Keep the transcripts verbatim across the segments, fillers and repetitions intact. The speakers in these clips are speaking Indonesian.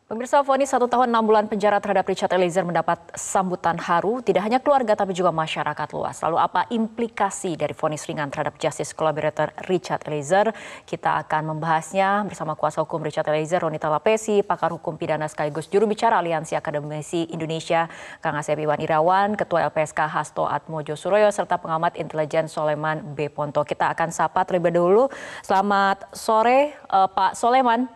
Pemirsa, vonis satu tahun enam bulan penjara terhadap Richard Eliezer mendapat sambutan haru tidak hanya keluarga tapi juga masyarakat luas. Lalu apa implikasi dari vonis ringan terhadap Justice Collaborator Richard Eliezer? Kita akan membahasnya bersama kuasa hukum Richard Eliezer, Ronita Lapesi, pakar hukum pidana sekaligus juru bicara Aliansi Akademisi Indonesia, Kang Asep Iwan Irawan, Ketua L P S K Hasto Atmojo Suroyo, serta pengamat intelijen Soleman B. Ponto. Kita akan sapa terlebih dahulu. Selamat sore, uh, Pak Soleman.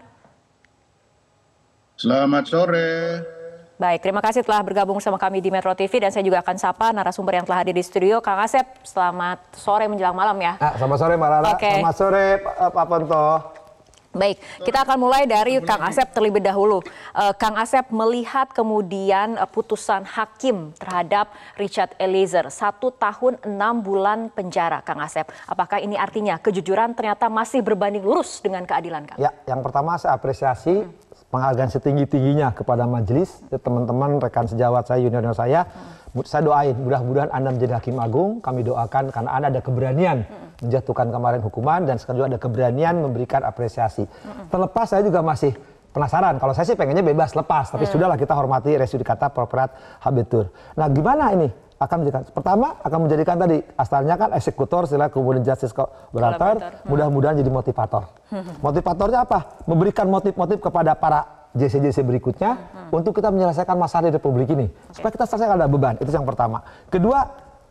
Selamat sore. Baik, terima kasih telah bergabung sama kami di Metro T V dan saya juga akan sapa narasumber yang telah hadir di studio, Kang Asep. Selamat sore menjelang malam ya. Nah, selamat sore Mbak Lala. Okay. Selamat sore Pak Ponto. Baik, kita akan mulai dari Kang Asep terlebih dahulu. Uh, Kang Asep melihat kemudian uh, putusan hakim terhadap Richard Eliezer satu tahun enam bulan penjara, Kang Asep. Apakah ini artinya kejujuran ternyata masih berbanding lurus dengan keadilan, Kang? Ya, yang pertama saya apresiasi hmm. penghargaan setinggi-tingginya kepada majelis, teman-teman, rekan sejawat saya, junior saya. Hmm. Saya doain, mudah-mudahan Anda menjadi hakim agung. Kami doakan karena Anda ada keberanian hmm. menjatuhkan kemarin hukuman dan sekarang juga ada keberanian memberikan apresiasi. Hmm. Terlepas saya juga masih penasaran. Kalau saya sih pengennya bebas lepas, tapi hmm. sudahlah kita hormati res judicata properiat habetur. Nah, gimana ini? Akan menjadikan, pertama akan menjadikan tadi asalnya kan eksekutor, setelah kemudian justice collaborator, hmm. mudah-mudahan jadi motivator. Hmm. Motivatornya apa? Memberikan motif-motif kepada para J C J C berikutnya hmm. untuk kita menyelesaikan masalah di Republik ini. Okay. Supaya kita selesai ada beban, itu yang pertama. Kedua,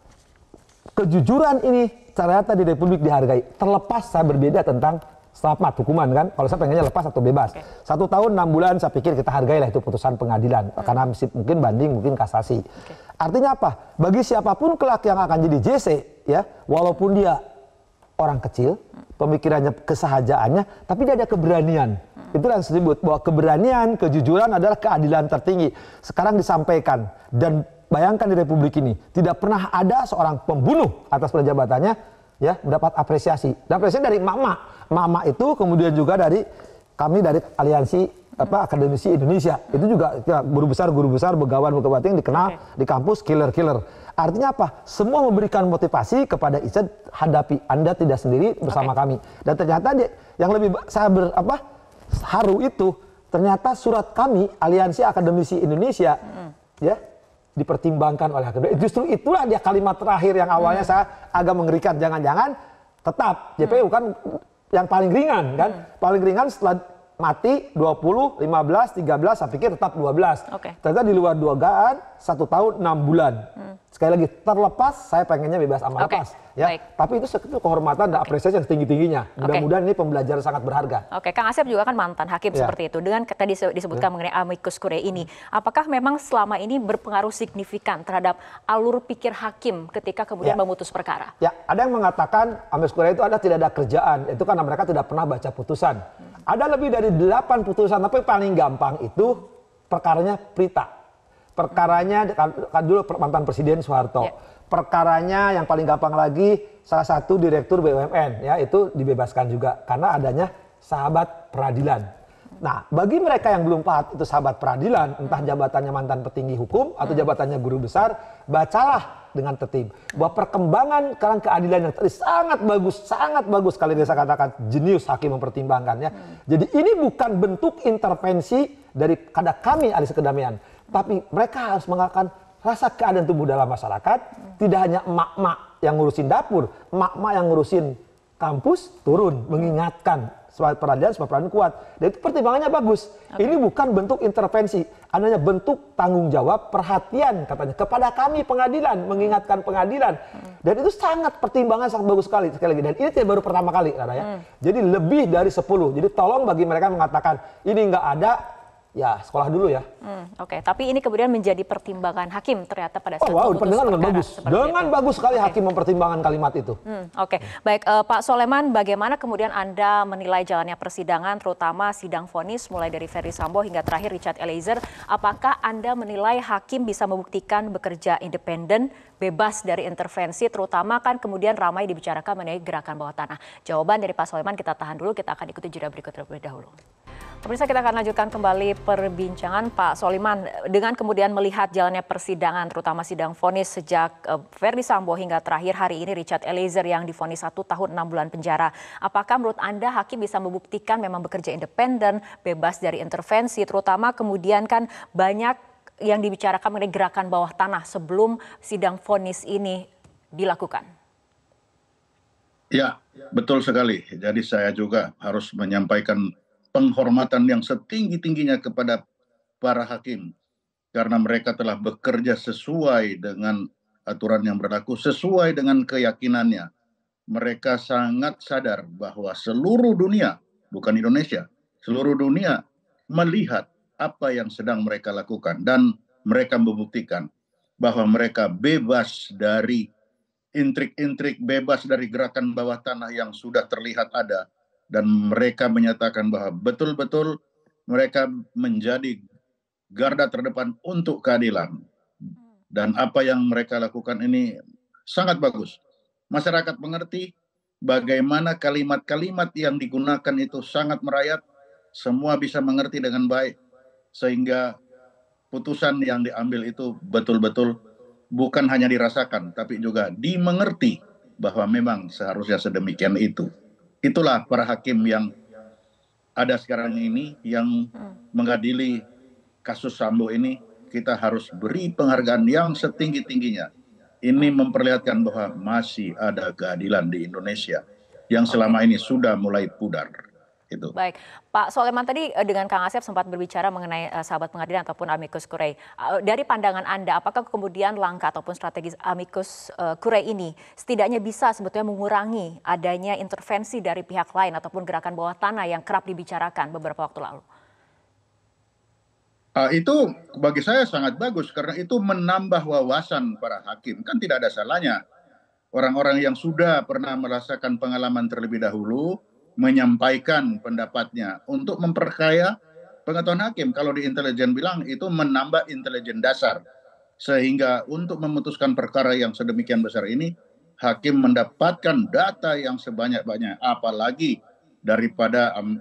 kejujuran ini ternyata di Republik dihargai. Terlepas saya berbeda tentang selamat hukuman kan, kalau saya pengennya lepas atau bebas. Okay. Satu tahun enam bulan saya pikir kita hargailah itu putusan pengadilan, hmm. karena mungkin banding, mungkin kasasi. Okay. Artinya apa? Bagi siapapun kelak yang akan jadi J C, ya, walaupun dia orang kecil, pemikirannya, kesahajaannya, tapi dia ada keberanian. Hmm. Itulah yang disebut bahwa keberanian, kejujuran adalah keadilan tertinggi. Sekarang disampaikan dan bayangkan di Republik ini tidak pernah ada seorang pembunuh atas penjabatannya ya mendapat apresiasi. Dan apresiasi dari emak-emak. Emak-emak itu kemudian juga dari kami dari Aliansi apa Akademisi Indonesia. Itu juga ya, guru besar guru besar begawan begawan yang dikenal okay. di kampus killer-killer. Artinya apa? Semua memberikan motivasi kepada Richard, hadapi Anda tidak sendiri bersama okay. kami. Dan ternyata dia, yang lebih saya ber, apa haru itu ternyata surat kami Aliansi Akademisi Indonesia mm. ya dipertimbangkan oleh hakim. Justru itulah dia kalimat terakhir yang awalnya hmm. saya agak mengerikan. Jangan-jangan tetap J P U hmm. kan yang paling ringan kan. Hmm. Paling ringan setelah mati dua puluh, lima belas, tiga belas, saya pikir tetap dua belas. Okay. Ternyata di luar dugaan satu tahun enam bulan. Hmm. Sekali lagi terlepas saya pengennya bebas amal okay. lepas. Ya. Baik. Tapi itu satu kehormatan dan okay. apresiasi yang setinggi-tingginya. Mudah-mudahan okay. ini pembelajaran sangat berharga. Oke, Kang Asep juga kan mantan hakim ya. Seperti itu. Dengan tadi disebutkan ya. mengenai amicus curiae ini, apakah memang selama ini berpengaruh signifikan terhadap alur pikir hakim ketika kemudian ya. memutus perkara? Ya, ada yang mengatakan amicus curiae itu ada tidak ada kerjaan. Itu karena mereka tidak pernah baca putusan. Hmm. Ada lebih dari delapan putusan, tapi paling gampang itu perkaranya Prita. Perkaranya kan dulu mantan Presiden Soeharto. Ya. Perkaranya yang paling gampang lagi salah satu direktur B U M N ya itu dibebaskan juga karena adanya sahabat peradilan. Nah, bagi mereka yang belum paham itu sahabat peradilan, entah jabatannya mantan petinggi hukum atau jabatannya guru besar, bacalah dengan tertib bahwa perkembangan sekarang keadilan yang tadi sangat bagus, sangat bagus sekali saya katakan jenius hakim mempertimbangkannya. Hmm. Jadi ini bukan bentuk intervensi dari kada kami ahli kedamaian, tapi mereka harus mengatakan rasa keadilan tumbuh dalam masyarakat, hmm. tidak hanya emak-emak yang ngurusin dapur, emak-emak yang ngurusin kampus turun mengingatkan supaya peradilan supaya peradilan kuat. Dan itu pertimbangannya bagus. Okay. Ini bukan bentuk intervensi, adanya bentuk tanggung jawab, perhatian katanya kepada kami pengadilan, mengingatkan pengadilan. Hmm. Dan itu sangat pertimbangan sangat bagus sekali sekali lagi. Dan ini tidak baru pertama kali, Rara, ya. Hmm. Jadi lebih dari sepuluh. Jadi tolong bagi mereka mengatakan ini nggak ada. Ya, sekolah dulu ya. Hmm, Oke, okay. Tapi ini kemudian menjadi pertimbangan hakim ternyata pada saat oh, wow, pertimbangan dengan bagus. Dengan itu. bagus sekali okay. hakim mempertimbangkan kalimat itu. Hmm, Oke, okay. Baik uh, Pak Soleman, bagaimana kemudian Anda menilai jalannya persidangan, terutama sidang vonis mulai dari Ferdy Sambo hingga terakhir Richard Eliezer? Apakah Anda menilai hakim bisa membuktikan bekerja independen, bebas dari intervensi, terutama kan kemudian ramai dibicarakan mengenai gerakan bawah tanah? Jawaban dari Pak Soleman kita tahan dulu, kita akan ikuti jeda berikut terlebih dahulu. Pemirsa, kita akan lanjutkan kembali perbincangan Pak Soliman. Dengan kemudian melihat jalannya persidangan, terutama sidang vonis sejak uh, Verdi Sambo hingga terakhir hari ini Richard Eliezer yang divonis satu tahun enam bulan penjara. Apakah menurut Anda hakim bisa membuktikan memang bekerja independen, bebas dari intervensi, terutama kemudian kan banyak yang dibicarakan mengenai gerakan bawah tanah sebelum sidang vonis ini dilakukan? Ya, betul sekali. Jadi saya juga harus menyampaikan penghormatan yang setinggi-tingginya kepada para hakim. Karena mereka telah bekerja sesuai dengan aturan yang berlaku, sesuai dengan keyakinannya. Mereka sangat sadar bahwa seluruh dunia, bukan Indonesia, seluruh dunia melihat apa yang sedang mereka lakukan. Dan mereka membuktikan bahwa mereka bebas dari intrik-intrik, bebas dari gerakan bawah tanah yang sudah terlihat ada. Dan mereka menyatakan bahwa betul-betul mereka menjadi garda terdepan untuk keadilan. Dan apa yang mereka lakukan ini sangat bagus. Masyarakat mengerti bagaimana kalimat-kalimat yang digunakan itu sangat merayat. Semua bisa mengerti dengan baik. Sehingga putusan yang diambil itu betul-betul bukan hanya dirasakan, tapi juga dimengerti bahwa memang seharusnya sedemikian itu. Itulah para hakim yang ada sekarang ini yang mengadili kasus Sambo ini. Kita harus beri penghargaan yang setinggi-tingginya. Ini memperlihatkan bahwa masih ada keadilan di Indonesia yang selama ini sudah mulai pudar. Itu. Baik, Pak Soleman, tadi dengan Kang Asep sempat berbicara mengenai uh, sahabat pengadilan ataupun amicus curiae. Uh, dari pandangan Anda, apakah kemudian langkah ataupun strategi amicus uh, curiae ini setidaknya bisa sebetulnya mengurangi adanya intervensi dari pihak lain ataupun gerakan bawah tanah yang kerap dibicarakan beberapa waktu lalu? Uh, itu bagi saya sangat bagus karena itu menambah wawasan para hakim. Kan tidak ada salahnya orang-orang yang sudah pernah merasakan pengalaman terlebih dahulu menyampaikan pendapatnya untuk memperkaya pengetahuan hakim. Kalau di intelijen bilang itu menambah intelijen dasar. Sehingga untuk memutuskan perkara yang sedemikian besar ini, hakim mendapatkan data yang sebanyak-banyak. Apalagi daripada um,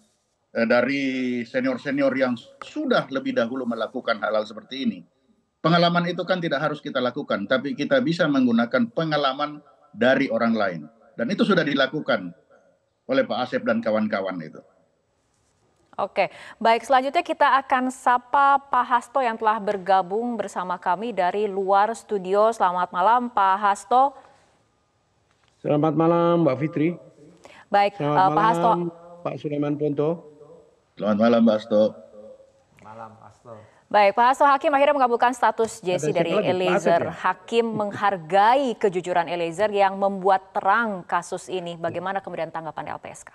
dari senior-senior yang sudah lebih dahulu melakukan hal-hal seperti ini. Pengalaman itu kan tidak harus kita lakukan, tapi kita bisa menggunakan pengalaman dari orang lain. Dan itu sudah dilakukan oleh Pak Asep dan kawan-kawan itu. Oke, baik, selanjutnya kita akan sapa Pak Hasto yang telah bergabung bersama kami dari luar studio. Selamat malam Pak Hasto. Selamat malam Mbak Fitri. Baik, Selamat uh, Pak malam, Hasto. Pak Sulaiman Ponto. Selamat malam Pak Hasto. Malam Hasto. Baik, Pak Hasto, Hakim akhirnya mengabulkan status Jesse dari Eliezer. Ya? Hakim menghargai kejujuran Eliezer yang membuat terang kasus ini. Bagaimana kemudian tanggapan L P S K?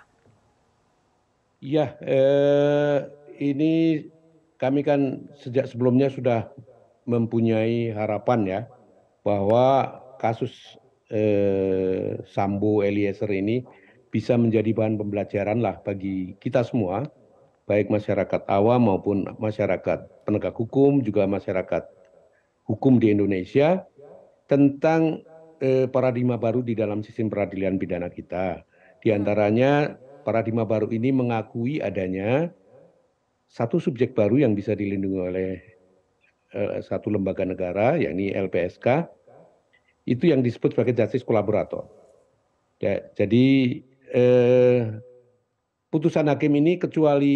Iya, eh, ini kami kan sejak sebelumnya sudah mempunyai harapan ya bahwa kasus eh, Sambo Eliezer ini bisa menjadi bahan pembelajaran lah bagi kita semua, baik masyarakat awam maupun masyarakat penegak hukum, juga masyarakat hukum di Indonesia, tentang eh, paradigma baru di dalam sistem peradilan pidana kita. Di antaranya paradigma baru ini mengakui adanya satu subjek baru yang bisa dilindungi oleh eh, satu lembaga negara, yakni L P S K, itu yang disebut sebagai justice collaborator. Ya, jadi eh, putusan hakim ini kecuali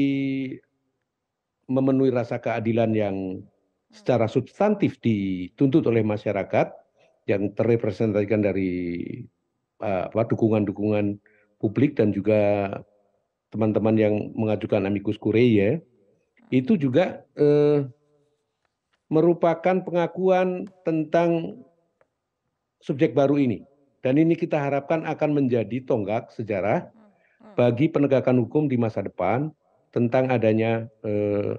memenuhi rasa keadilan yang secara substantif dituntut oleh masyarakat yang terrepresentasikan dari apa, dukungan-dukungan publik dan juga teman-teman yang mengajukan amicus curiae, itu juga eh, merupakan pengakuan tentang subjek baru ini. Dan ini kita harapkan akan menjadi tonggak sejarah bagi penegakan hukum di masa depan tentang adanya eh,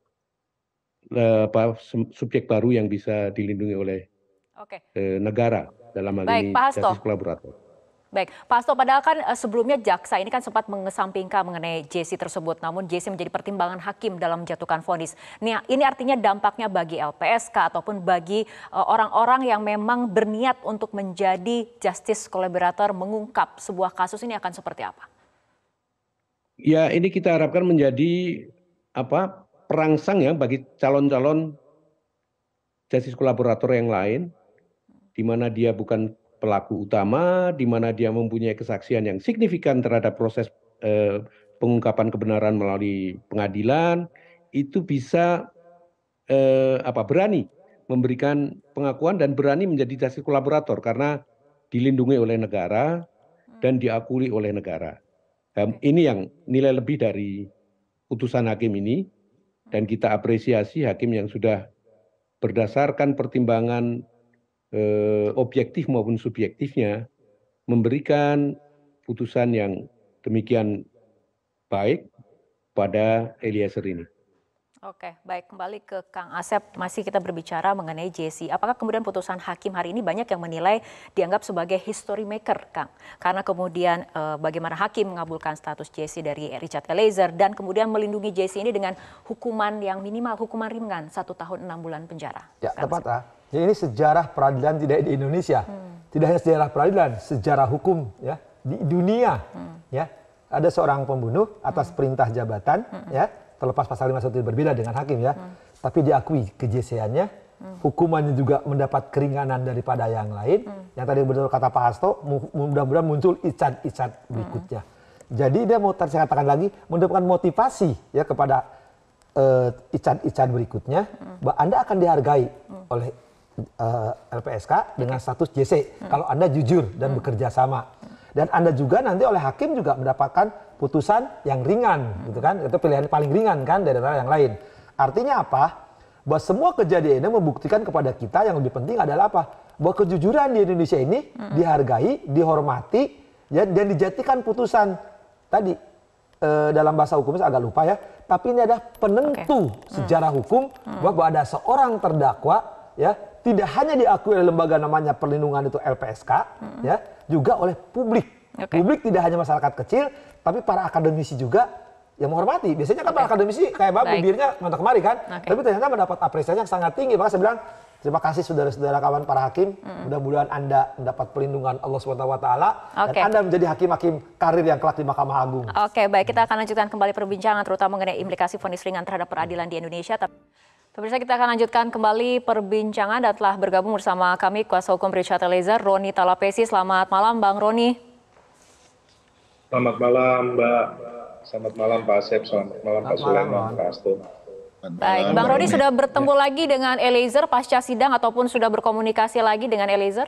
apa, subjek baru yang bisa dilindungi oleh Oke. eh, negara dalam hal Baik, ini Pak Hasto. justice collaborator. Baik, Pak Hasto, padahal kan uh, sebelumnya jaksa ini kan sempat mengesampingkan mengenai Jesse tersebut, namun Jesse menjadi pertimbangan hakim dalam menjatuhkan vonis. Ini, ini artinya dampaknya bagi L P S K ataupun bagi orang-orang uh, yang memang berniat untuk menjadi justice collaborator mengungkap sebuah kasus ini akan seperti apa? Ya, ini kita harapkan menjadi apa perangsang ya bagi calon-calon justice kolaborator yang lain, di mana dia bukan pelaku utama, di mana dia mempunyai kesaksian yang signifikan terhadap proses eh, pengungkapan kebenaran melalui pengadilan, itu bisa eh, apa berani memberikan pengakuan dan berani menjadi justice kolaborator karena dilindungi oleh negara dan diakui oleh negara. Dan ini yang nilai lebih dari putusan hakim ini, dan kita apresiasi hakim yang sudah berdasarkan pertimbangan eh, objektif maupun subjektifnya memberikan putusan yang demikian baik pada Eliezer ini. Oke, baik, kembali ke Kang Asep, masih kita berbicara mengenai Jesse. Apakah kemudian putusan hakim hari ini banyak yang menilai dianggap sebagai history maker, Kang? Karena kemudian e, bagaimana hakim mengabulkan status Jesse dari Richard Eliezer dan kemudian melindungi Jesse ini dengan hukuman yang minimal, hukuman ringan, satu tahun enam bulan penjara. Ya, tepat ah. Jadi ini sejarah peradilan tidak di Indonesia. Hmm. Tidak hanya sejarah peradilan, sejarah hukum ya di dunia. Hmm. Ya, ada seorang pembunuh atas hmm. perintah jabatan, hmm. ya. Terlepas pasal lima puluh satu berbeda dengan hakim ya, hmm. tapi diakui kejesiannya, hmm. hukumannya juga mendapat keringanan daripada yang lain. Hmm. Yang tadi benar kata Pak Hasto, mudah-mudahan muncul icat-icat berikutnya. Hmm. Jadi dia mau saya katakan lagi, mendapatkan motivasi ya kepada uh, icat-icat berikutnya, hmm. bahwa Anda akan dihargai hmm. oleh uh, L P S K dengan status J C hmm. kalau Anda jujur dan hmm. bekerja sama. Dan Anda juga nanti oleh hakim juga mendapatkan putusan yang ringan, gitu kan? Itu pilihan paling ringan kan dari yang lain. Artinya apa? Bahwa semua kejadian ini membuktikan kepada kita yang lebih penting adalah apa? Bahwa kejujuran di Indonesia ini mm-hmm. dihargai, dihormati, ya, dan dijadikan putusan tadi e, dalam bahasa hukumnya saya agak lupa ya. Tapi ini adalah penentu okay. sejarah mm. hukum mm. bahwa ada seorang terdakwa, ya, tidak hanya diakui oleh lembaga namanya perlindungan itu L P S K, mm. ya, juga oleh publik. Okay. Publik tidak hanya masyarakat kecil, tapi para akademisi juga yang menghormati. Biasanya kan okay. para akademisi kayak Mbak bibirnya ngontak kemari kan, okay. tapi ternyata mendapat apresiasi yang sangat tinggi. Maka saya bilang terima kasih saudara-saudara kawan para hakim. Mm. Mudah-mudahan Anda mendapat perlindungan Allah subhanahu wa taala okay. dan Anda menjadi hakim-hakim karir yang kelak di Mahkamah Agung. Oke, okay, baik, kita akan lanjutkan kembali perbincangan terutama mengenai implikasi vonis ringan terhadap peradilan di Indonesia. Pemirsa, kita akan lanjutkan kembali perbincangan dan telah bergabung bersama kami kuasa hukum Richard Eliezer, Roni Talapesi. Selamat malam, Bang Roni. Selamat malam, Mbak. Selamat malam, Pak Asep. Selamat malam, Pak Sulaiman, Pak Hasto. Baik, Bang Roni sudah bertemu ya. lagi dengan Eliezer pasca sidang ataupun sudah berkomunikasi lagi dengan Eliezer?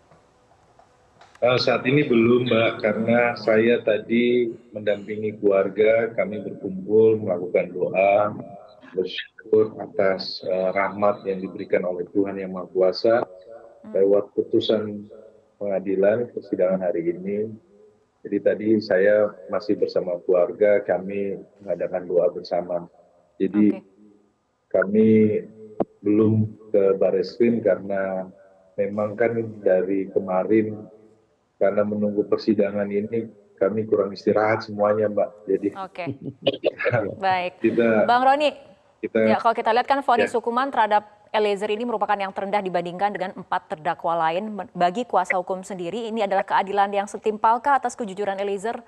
Uh, saat ini belum, Mbak, karena saya tadi mendampingi keluarga, kami berkumpul melakukan doa, bersyukur atas uh, rahmat yang diberikan oleh Tuhan Yang Maha Kuasa lewat putusan pengadilan persidangan hari ini. Jadi tadi saya masih bersama keluarga, kami mengadakan doa bersama. Jadi okay. kami belum ke Barreskrim karena memang kan dari kemarin karena menunggu persidangan ini kami kurang istirahat semuanya, Mbak. Jadi Oke. Okay. Baik. Kita, Bang Roni, kita, ya, kalau kita lihat kan vonis ya. hukuman terhadap Eliezer ini merupakan yang terendah dibandingkan dengan empat terdakwa lain. Bagi kuasa hukum sendiri, ini adalah keadilan yang setimpalkah atas kejujuran Eliezer?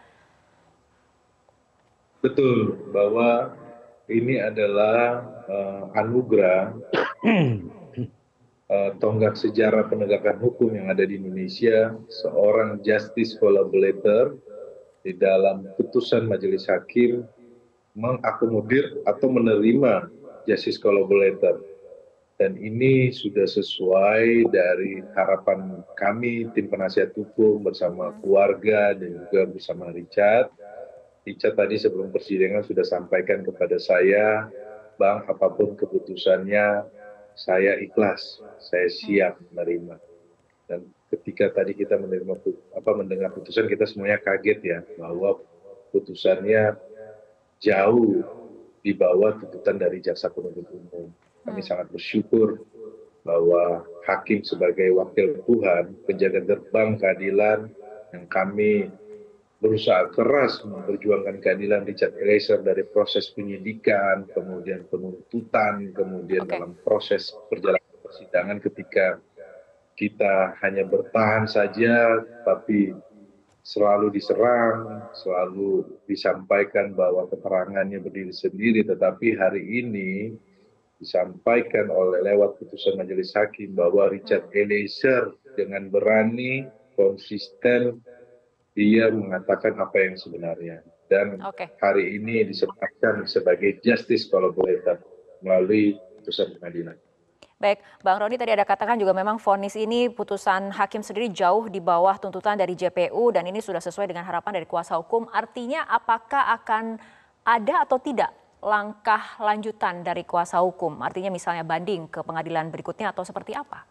Betul, bahwa ini adalah uh, anugerah uh, tonggak sejarah penegakan hukum yang ada di Indonesia, seorang justice collaborator di dalam putusan majelis hakim mengakomodir atau menerima justice collaborator. Dan ini sudah sesuai dari harapan kami, tim penasihat hukum bersama keluarga dan juga bersama Richard. Richard tadi sebelum persidangan sudah sampaikan kepada saya, Bang, apapun keputusannya, saya ikhlas, saya siap menerima. Dan ketika tadi kita menerima apa mendengar putusan, kita semuanya kaget ya, bahwa putusannya jauh di bawah tuntutan dari jaksa penuntut umum. Kami hmm. sangat bersyukur bahwa hakim sebagai wakil Tuhan, penjaga gerbang keadilan yang kami berusaha keras memperjuangkan keadilan Richard Eliezer dari proses penyidikan, kemudian penuntutan, kemudian okay. dalam proses perjalanan persidangan ketika kita hanya bertahan saja, tapi selalu diserang, selalu disampaikan bahwa keterangannya berdiri sendiri, tetapi hari ini disampaikan oleh lewat putusan majelis hakim bahwa Richard Eliezer dengan berani, konsisten, dia mengatakan apa yang sebenarnya. Dan okay. hari ini disebutkan sebagai justice collaborator melalui putusan pengadilan. Baik, Bang Roni tadi ada katakan juga memang vonis ini putusan hakim sendiri jauh di bawah tuntutan dari J P U dan ini sudah sesuai dengan harapan dari kuasa hukum. Artinya apakah akan ada atau tidak langkah lanjutan dari kuasa hukum? Artinya misalnya banding ke pengadilan berikutnya atau seperti apa?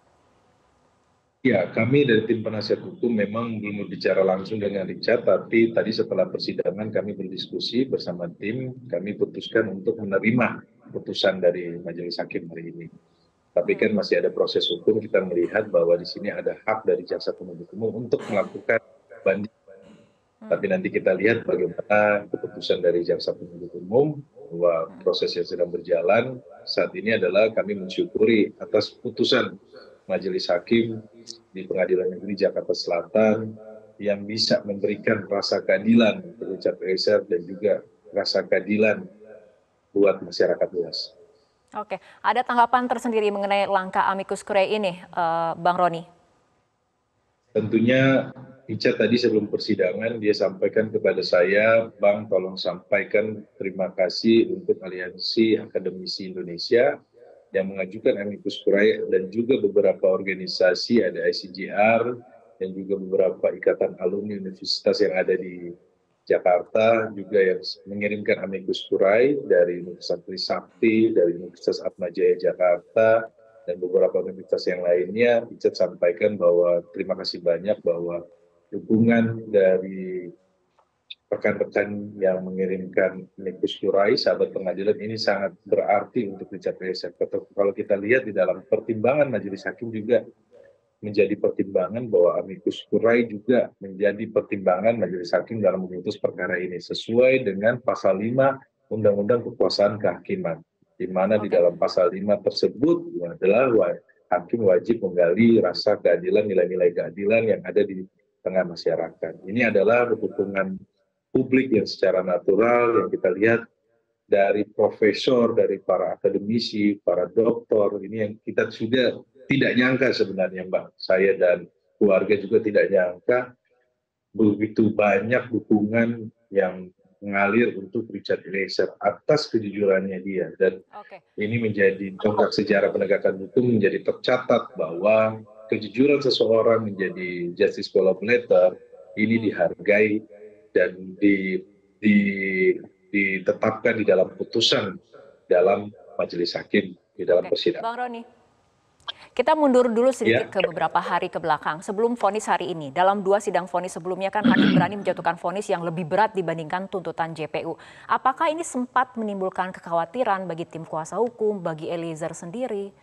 Ya, kami dari tim penasihat hukum memang belum berbicara langsung dengan Richard, tapi tadi setelah persidangan kami berdiskusi bersama tim, kami putuskan untuk menerima putusan dari majelis hakim hari ini. Tapi kan masih ada proses hukum, kita melihat bahwa di sini ada hak dari jaksa penuntut umum untuk melakukan banding. Tapi nanti kita lihat bagaimana keputusan dari jaksa penuntut umum, bahwa proses yang sedang berjalan saat ini adalah kami mensyukuri atas putusan majelis hakim di Pengadilan Negeri Jakarta Selatan yang bisa memberikan rasa keadilan untuk Richard Eliezer dan juga rasa keadilan buat masyarakat luas. Oke, ada tanggapan tersendiri mengenai langkah amicus curiae ini, uh, Bang Roni? Tentunya Richard tadi sebelum persidangan dia sampaikan kepada saya, Bang tolong sampaikan terima kasih untuk Aliansi Akademisi Indonesia yang mengajukan amicus curiae dan juga beberapa organisasi, ada I C J R dan juga beberapa ikatan alumni universitas yang ada di Jakarta juga yang mengirimkan amicus curiae dari Universitas Trisakti, dari Universitas Atmajaya Jakarta, dan beberapa universitas yang lainnya. Richard sampaikan bahwa terima kasih banyak bahwa dukungan dari rekan-rekan yang mengirimkan amicus curiae, sahabat pengadilan ini sangat berarti untuk Richard Eliezer. Kalau kita lihat di dalam pertimbangan majelis hakim juga menjadi pertimbangan bahwa amicus curiae juga menjadi pertimbangan majelis hakim dalam memutus perkara ini sesuai dengan pasal lima Undang-Undang Kekuasaan Kehakiman, di mana okay. di dalam pasal lima tersebut adalah hakim wajib menggali rasa keadilan, nilai-nilai keadilan yang ada di tengah masyarakat. Ini adalah dukungan publik yang secara natural yang kita lihat dari profesor, dari para akademisi, para doktor, ini yang kita sudah tidak nyangka sebenarnya Mbak, saya dan keluarga juga tidak nyangka begitu banyak dukungan yang mengalir untuk Richard Eliezer atas kejujurannya dia. Dan okay. ini menjadi tonggak sejarah penegakan hukum menjadi tercatat bahwa kejujuran seseorang menjadi justice collaborator ini dihargai dan di, di, ditetapkan di dalam putusan dalam majelis hakim di dalam okay. persidangan. Bang Roni. Kita mundur dulu sedikit ya. ke beberapa hari ke belakang. Sebelum vonis hari ini, dalam dua sidang vonis sebelumnya kan hakim berani menjatuhkan vonis yang lebih berat dibandingkan tuntutan J P U. Apakah ini sempat menimbulkan kekhawatiran bagi tim kuasa hukum, bagi Eliezer sendiri?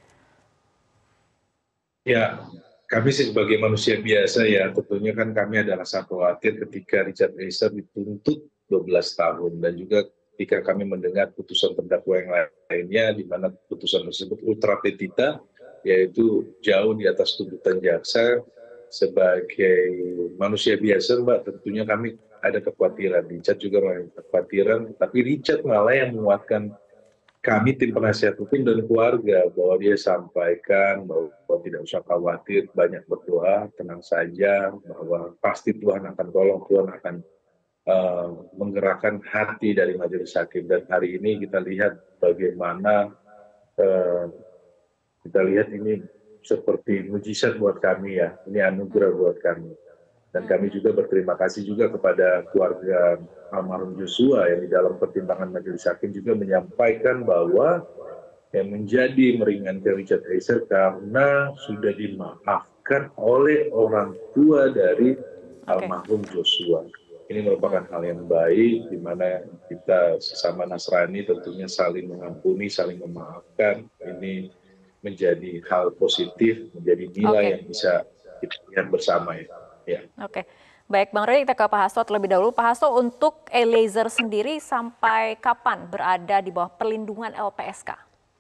Ya, kami sih sebagai manusia biasa ya, tentunya kan kami ada rasa khawatir ketika Richard Eliezer dituntut dua belas tahun dan juga ketika kami mendengar putusan terdakwa yang lainnya di mana putusan tersebut ultra petita, yaitu jauh di atas tuntutan jaksa. Sebagai manusia biasa Mbak, tentunya kami ada kekhawatiran, Richard juga ada kekhawatiran, tapi Richard malah yang menguatkan kami tim penasihat hukum dan keluarga bahwa dia sampaikan bahwa tidak usah khawatir, banyak berdoa, tenang saja, bahwa pasti Tuhan akan tolong, Tuhan akan uh, menggerakkan hati dari majelis hakim. Dan hari ini kita lihat bagaimana uh, kita lihat ini seperti mujizat buat kami ya, ini anugerah buat kami. Dan kami juga berterima kasih juga kepada keluarga almarhum Joshua yang di dalam pertimbangan majelis hakim juga menyampaikan bahwa yang menjadi meringankan Richard Eliezer karena sudah dimaafkan oleh orang tua dari almarhum Joshua. Ini merupakan hal yang baik, di mana kita sesama Nasrani tentunya saling mengampuni, saling memaafkan. Ini menjadi hal positif, menjadi nilai okay. yang bisa kita lihat bersama ya. ya. Oke, okay. Baik Bang Roni, kita ke Pak Hasto terlebih dahulu. Pak Hasto, untuk Eliezer sendiri sampai kapan berada di bawah perlindungan L P S K?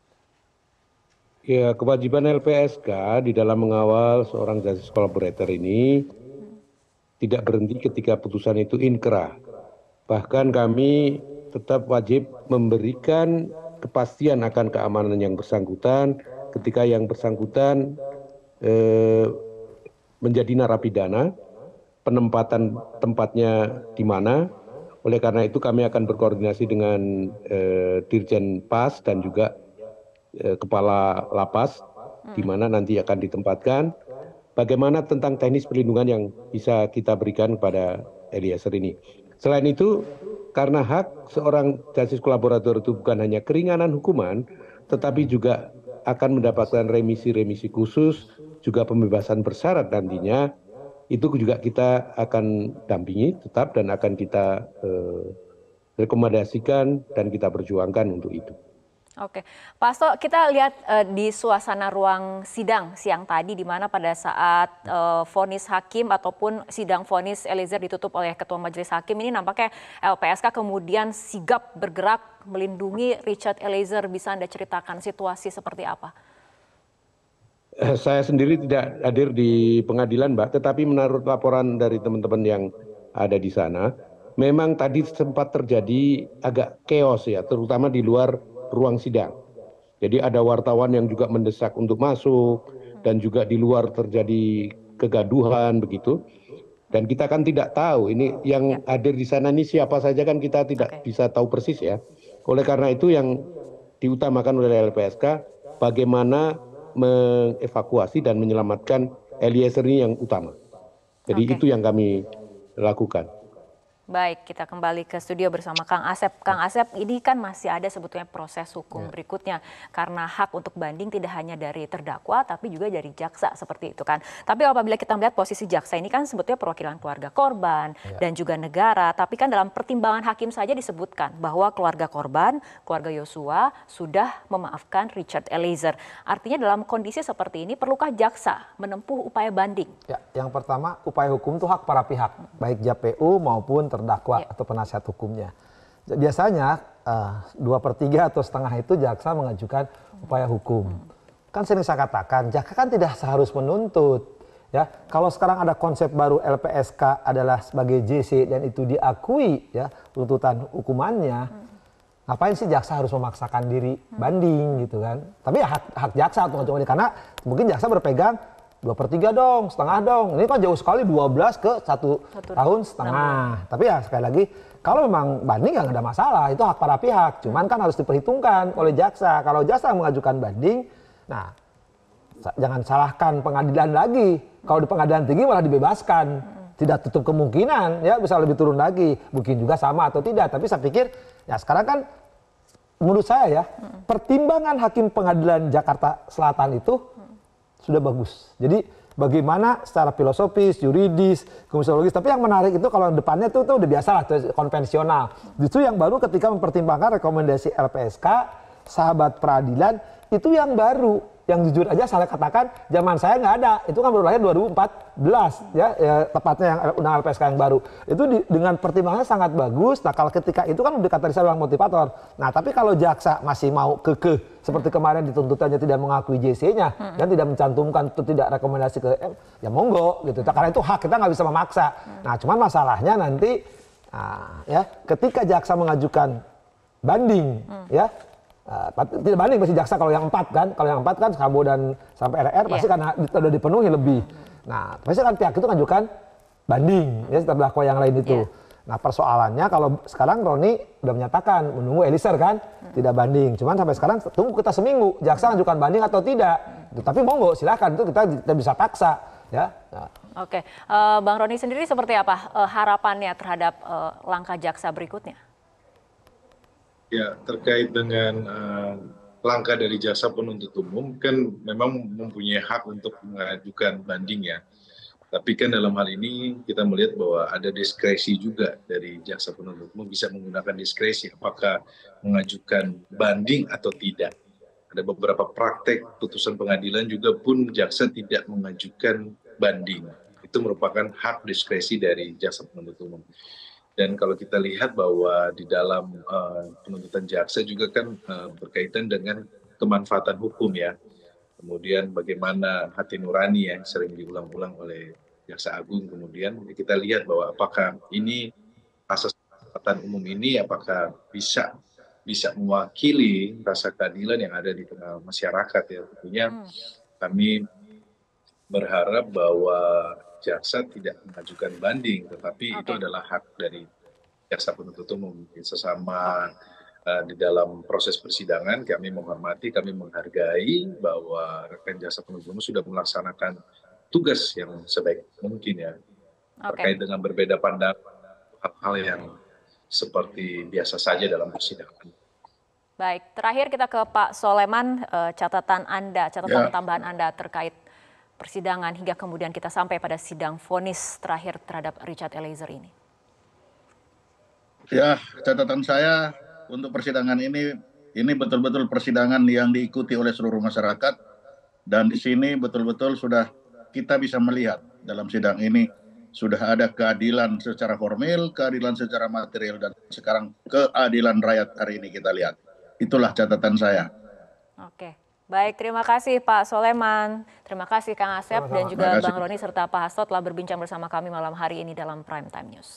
Ya, kewajiban L P S K di dalam mengawal seorang justice collaborator ini tidak berhenti ketika putusan itu inkrah. Bahkan kami tetap wajib memberikan kepastian akan keamanan yang bersangkutan ketika yang bersangkutan eh, menjadi narapidana, penempatan tempatnya di mana. Oleh karena itu kami akan berkoordinasi dengan eh, Dirjen Pas dan juga eh, Kepala Lapas, di mana nanti akan ditempatkan. Bagaimana tentang teknis perlindungan yang bisa kita berikan kepada Eliezer ini. Selain itu, karena hak seorang justice kolaborator itu bukan hanya keringanan hukuman, tetapi juga akan mendapatkan remisi-remisi khusus, juga pembebasan bersyarat nantinya, itu juga kita akan dampingi tetap dan akan kita eh, rekomendasikan dan kita perjuangkan untuk itu. Oke, Pak Hasto, kita lihat uh, di suasana ruang sidang siang tadi, di mana pada saat uh, vonis hakim ataupun sidang vonis Eliezer ditutup oleh Ketua Majelis Hakim, ini nampaknya L P S K kemudian sigap bergerak melindungi Richard Eliezer. Bisa Anda ceritakan situasi seperti apa? Saya sendiri tidak hadir di pengadilan, Mbak, tetapi menurut laporan dari teman-teman yang ada di sana, memang tadi sempat terjadi agak chaos ya, terutama di luar ruang sidang. Jadi ada wartawan yang juga mendesak untuk masuk, dan juga di luar terjadi kegaduhan begitu. Dan kita kan tidak tahu ini yang hadir di sana ini siapa saja, kan kita tidak okay. bisa tahu persis ya. Oleh karena itu yang diutamakan oleh L P S K bagaimana mengevakuasi dan menyelamatkan Eliezer ini yang utama. Jadi okay. itu yang kami lakukan. Baik, kita kembali ke studio bersama Kang Asep. Kang Asep, ini kan masih ada sebetulnya proses hukum ya. berikutnya. Karena hak untuk banding tidak hanya dari terdakwa, tapi juga dari jaksa, seperti itu kan. Tapi apabila kita melihat posisi jaksa ini kan sebetulnya perwakilan keluarga korban ya. dan juga negara. Tapi kan dalam pertimbangan hakim saja disebutkan bahwa keluarga korban, keluarga Yosua sudah memaafkan Richard Eliezer. Artinya dalam kondisi seperti ini, perlukah jaksa menempuh upaya banding? Ya, yang pertama, upaya hukum itu hak para pihak, baik J P U maupun terdakwa ya. atau penasihat hukumnya. Biasanya uh, dua per tiga atau setengah itu jaksa mengajukan upaya hukum. Hmm. Kan sering saya katakan, jaksa kan tidak seharus menuntut. Ya, kalau sekarang ada konsep baru L P S K adalah sebagai J C dan itu diakui ya tuntutan hukumannya, hmm. ngapain sih jaksa harus memaksakan diri banding gitu kan? Tapi ya hak, hak jaksa untuk mengajukan, karena mungkin jaksa berpegang dua per tiga dong, setengah dong. Ini kan jauh sekali, dua belas ke satu tahun setengah. Tapi ya sekali lagi, kalau memang banding ya nggak ada masalah, itu hak para pihak. Cuman kan harus diperhitungkan oleh jaksa. Kalau jaksa mengajukan banding, nah jangan salahkan pengadilan lagi. Kalau di pengadilan tinggi malah dibebaskan. Tidak tutup kemungkinan, ya bisa lebih turun lagi. Mungkin juga sama atau tidak. Tapi saya pikir, ya sekarang kan menurut saya ya, pertimbangan hakim pengadilan Jakarta Selatan itu sudah bagus. Jadi bagaimana secara filosofis, yuridis, komisiologis, tapi yang menarik itu kalau depannya itu, itu udah biasa lah, konvensional. Justru yang baru ketika mempertimbangkan rekomendasi L P S K, sahabat peradilan, itu yang baru. Yang jujur aja saya katakan, zaman saya nggak ada. Itu kan baru lahir dua ribu empat belas, ya, ya tepatnya yang undang L P S K yang baru. Itu di, dengan pertimbangannya sangat bagus. Nah kalau ketika itu kan udah kata saya bilang motivator. Nah tapi kalau jaksa masih mau kekeh, seperti kemarin dituntutannya tidak mengakui J C-nya, hmm. dan tidak mencantumkan itu tidak rekomendasi ke M, ya monggo gitu. Karena itu hak, kita nggak bisa memaksa. Nah cuman masalahnya nanti, nah, ya ketika jaksa mengajukan banding, hmm. ya, Uh, tidak banding pasti jaksa kalau yang empat kan, kalau yang empat kan Sambo dan sampai R R yeah. pasti kan sudah dipenuhi lebih. Nah pasti kan pihak itu ngajukan banding ya terdakwa yang lain itu. Yeah. Nah persoalannya kalau sekarang Roni udah menyatakan menunggu Eliezer kan hmm. tidak banding. Cuman sampai sekarang tunggu kita seminggu jaksa ngajukan banding atau tidak. Hmm. Tapi monggo silakan, itu kita, kita bisa paksa ya. Nah. Oke, uh, Bang Roni sendiri seperti apa uh, harapannya terhadap uh, langkah jaksa berikutnya? Ya, terkait dengan uh, langkah dari jaksa penuntut umum, kan memang mempunyai hak untuk mengajukan banding ya. Tapi kan dalam hal ini kita melihat bahwa ada diskresi juga dari jaksa penuntut umum, bisa menggunakan diskresi apakah mengajukan banding atau tidak. Ada beberapa praktek putusan pengadilan juga pun jaksa tidak mengajukan banding. Itu merupakan hak diskresi dari jaksa penuntut umum. Dan kalau kita lihat bahwa di dalam uh, penuntutan jaksa juga kan uh, berkaitan dengan kemanfaatan hukum ya. Kemudian bagaimana hati nurani yang sering diulang-ulang oleh Jaksa Agung kemudian kita lihat bahwa apakah ini asas peradilan umum ini apakah bisa bisa mewakili rasa keadilan yang ada di tengah masyarakat ya. Tentunya kami berharap bahwa jaksa tidak mengajukan banding, tetapi okay. itu adalah hak dari jaksa penuntut umum. Sesama uh, di dalam proses persidangan kami menghormati, kami menghargai bahwa rekan jaksa penuntut umum sudah melaksanakan tugas yang sebaik mungkin ya. Okay. Terkait dengan berbeda pandangan hal-hal yang seperti biasa saja dalam persidangan. Baik, terakhir kita ke Pak Soleman, uh, catatan Anda, catatan ya. tambahan Anda terkait persidangan hingga kemudian kita sampai pada sidang vonis terakhir terhadap Richard Eliezer ini. Ya, catatan saya untuk persidangan ini, ini betul-betul persidangan yang diikuti oleh seluruh masyarakat, dan di sini betul-betul sudah kita bisa melihat dalam sidang ini sudah ada keadilan secara formil, keadilan secara material, dan sekarang keadilan rakyat hari ini kita lihat. Itulah catatan saya. Oke, baik, terima kasih Pak Soleman, terima kasih Kang Asep, dan juga Bang Roni serta Pak Hasto telah berbincang bersama kami malam hari ini dalam Prime Time News.